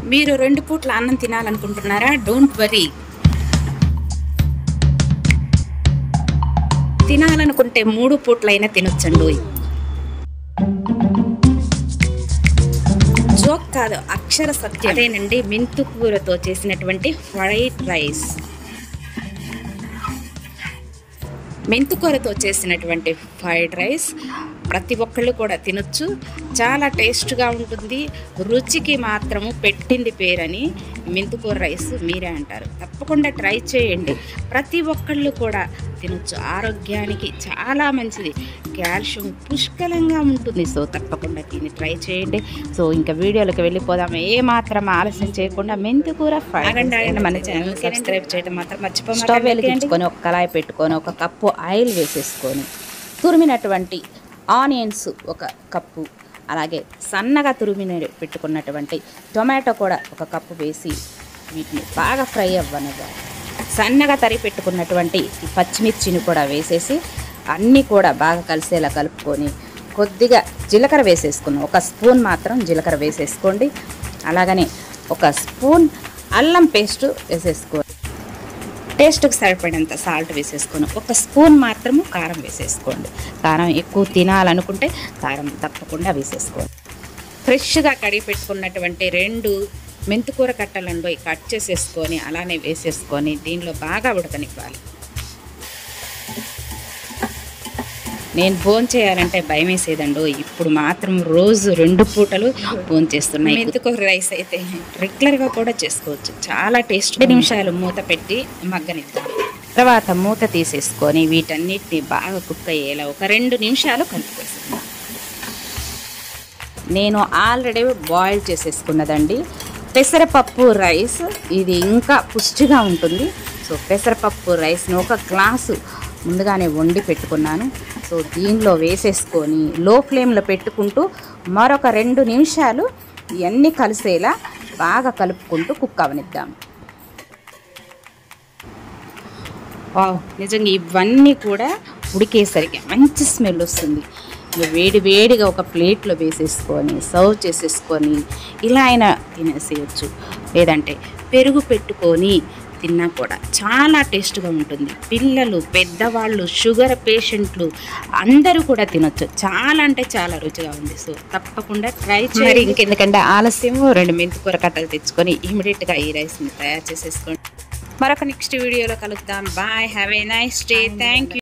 మీరు 2 పూట్ల అన్నం తినాలనుకుంటున్నారా? Don't worry. తినాలనుకుంటే 3 పూట్లైనా తినొచ్చండి. జోక్ కాదు, అక్షర సత్యం. అదేనండి మెంతుకూరతో చేసినటువంటి ఫ్రైడ్ రైస్. మెంతుకూరతో చేసినటువంటి ఫ్రైడ్ రైస్ ప్రతి ఒక్కళ్ళు కూడా తినొచ్చు. చాలా టేస్ట్గా ఉంటుంది. రుచికి మాత్రము పెట్టింది పేరని మెంతుకూర రైస్ మీరే అంటారు. తప్పకుండా ట్రై చేయండి. ప్రతి ఒక్కళ్ళు కూడా తినొచ్చు. ఆరోగ్యానికి చాలా మంచిది. కాల్షియం పుష్కలంగా ఉంటుంది. సో తప్పకుండా తిని ట్రై చేయండి. సో ఇంకా వీడియోలోకి వెళ్ళిపోదాం. ఏ మాత్రం ఆలస్యం చేయకుండా మెంతుకూర ఫ్రైడ్ రైస్ మన ఛానల్ సబ్స్క్రైబ్ చేయడం మాత్రం మర్చిపోకండి. స్టవ్ వెలిగించుకొని ఒక కళాయి పెట్టుకొని 1 కప్పు ఆయిల్ వేసేసుకొని తురిమినటువంటి ఆనియన్స్ 1 కప్పు, అలాగే సన్నగా పెట్టుకున్నటువంటి టొమాటో కూడా 1 కప్పు వేసి వీటిని బాగా ఫ్రై అవ్వనివ్వాలి. సన్నగా తరిగి పెట్టుకున్నటువంటి ఈ పచ్చిమిర్చిని కూడా వేసేసి అన్నీ కూడా బాగా కలిసేలా కలుపుకొని కొద్దిగా జీలకర్ర వేసేసుకున్నాం. 1 స్పూన్ మాత్రం జీలకర్ర వేసేసుకోండి. అలాగనే 1 స్పూన్ అల్లం పేస్ట్ వేసేసుకోండి. టేస్ట్కి సరిపడినంత సాల్ట్ వేసేసుకొని 1 స్పూన్ మాత్రము కారం వేసేసుకోండి. కారం ఎక్కువ తినాలనుకుంటే కారం తప్పకుండా వేసేసుకోండి. ఫ్రెష్గా కడిగి పెట్టుకున్నటువంటి 2 మెంతుకూర కట్టలండి కట్ చేసేసుకొని అలానే వేసేసుకొని దీనిలో బాగా ఉడకనివ్వాలి. నేను భోజనం చేయాలంటే భయం వేసేదండి. ఇప్పుడు మాత్రం రోజు 2 పూటలు భోజనం చేస్తున్నాయి. మెంతుకూర రైస్ అయితే రెగ్యులర్గా కూడా చేసుకోవచ్చు. చాలా టేస్ట్. 2 నిమిషాలు మూత పెట్టి మగ్గనిద్దాం. తర్వాత మూత తీసేసుకొని వీటన్నిటిని బాగా కుక్ అయ్యేలా 2 నిమిషాలు కలిపేసుకుందాం. నేను ఆల్రెడీ బాయిల్ చేసేసుకున్నదండి పెసరపప్పు రైస్. ఇది ఇంకా పుష్టిగా ఉంటుంది. సో పెసరపప్పు రైస్ని 1 గ్లాసు ముందుగానే వండి పెట్టుకున్నాను. సో దీనిలో వేసేసుకొని లో ఫ్లేమ్లో పెట్టుకుంటూ మరొక 2 నిమిషాలు ఇవన్నీ కలిసేలా బాగా కలుపుకుంటూ కుక్ అవనిద్దాం. నిజంగా ఇవన్నీ కూడా ఉడికేసరికి మంచి స్మెల్ వస్తుంది. వేడి వేడిగా ఒక ప్లేట్లో వేసేసుకొని సర్వ్ చేసేసుకొని ఇలా అయినా తినేసేయచ్చు. లేదంటే పెరుగు పెట్టుకొని తిన్నా కూడా చాలా టేస్ట్గా ఉంటుంది. పిల్లలు, పెద్దవాళ్ళు, షుగర్ పేషెంట్లు అందరూ కూడా తినొచ్చు. చాలా అంటే చాలా రుచిగా ఉంది. సో తప్పకుండా ట్రై చేయండి. ఇంకెందుకంటే ఆలస్యం 2 మెంతుకూర కట్టలు తెచ్చుకొని ఇమీడియట్గా ఈ రైస్ని తయారు చేసేసుకోండి. మరొక నెక్స్ట్ వీడియోలో కలుద్దాం. Bye. Have a nice day. Thank you.